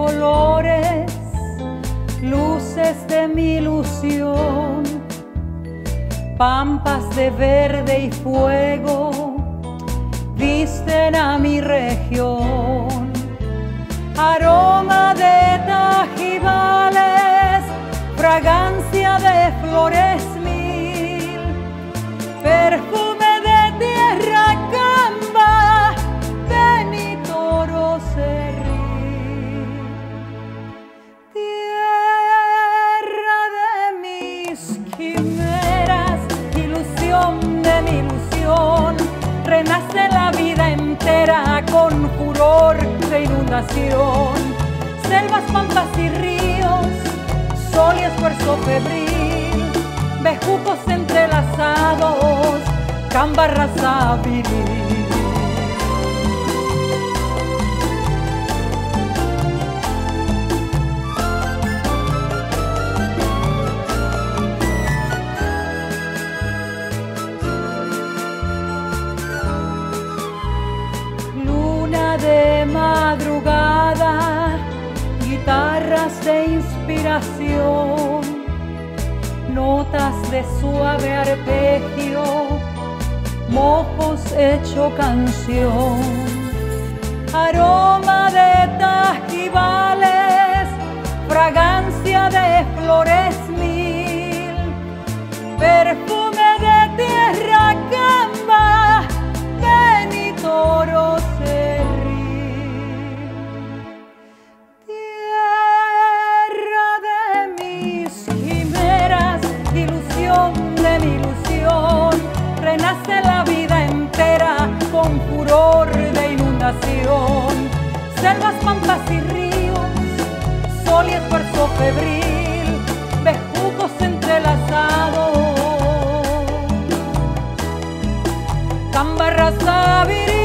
colores, luces de mi ilusión, pampas de verde y fuego visten a mi región. Aroma de tajibales, fragancia de flores mil, perfume de tierra camba, de mi toro cerril. Tierra de mis quimeras, ilusión de mi ilusión, renace la vida entera con furor de inundación. Selvas, pampas y ríos, sol y esfuerzo febril, bejucos entrelazados, camba raza viril. De madrugada, guitarras de inspiración, notas de suave arpegio, mojos hecho canción. Aroma de tajibales, fragancia de flores mil, perfume de tierra camba, de mi toro cerril. Tierra de mis quimeras, ilusión de mi ilusión, renace la vida entera con furor de inundación. Selvas, pampas y ríos, sol y esfuerzo febril, bejucos entrelazados, camba raza viril.